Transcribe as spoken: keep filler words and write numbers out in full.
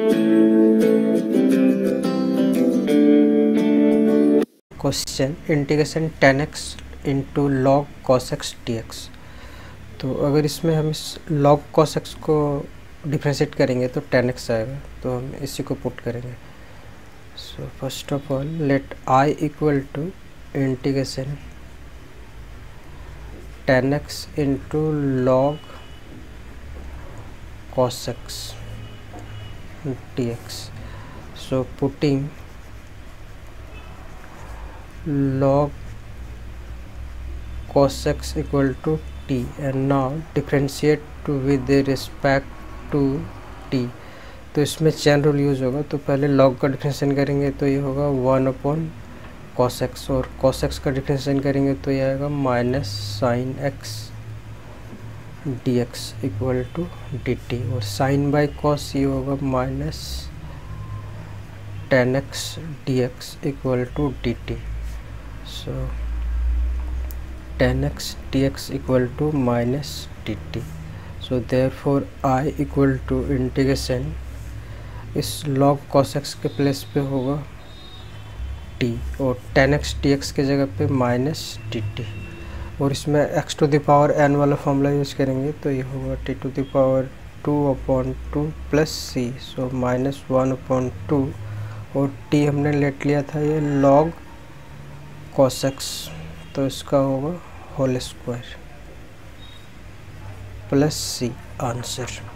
Question integration tan x into log cos x d x. तो अगर इसमें हम इस लॉग कॉस एक्स को डिफ्रेंशिएट करेंगे तो टेन एक्स आएगा, तो हम इसी को पुट करेंगे। So first of all let I equal to integration tan x into log cos x dx. So putting log cos x equal to t and now differentiate to with respect to t. तो इसमें chain rule use होगा, तो पहले log का differentiation करेंगे तो ये होगा वन अपॉन cos x, और cos x का डिफरेंशिएशन करेंगे तो ये आएगा minus sine x d x equal to d t, और साइन बाई कॉस ये होगा minus tan x d x equal to d t. So tan x d x equal to minus d t. So therefore I equal to integration इस log cos x के place पे होगा T, और ten x d x के जगह पे minus d t, और इसमें x to the power n वाला फॉर्मूला यूज करेंगे तो ये होगा t to the power two upon two plus c, so minus one upon two, और t हमने लेट लिया था ये log cos x, तो इसका होगा whole square plus c answer.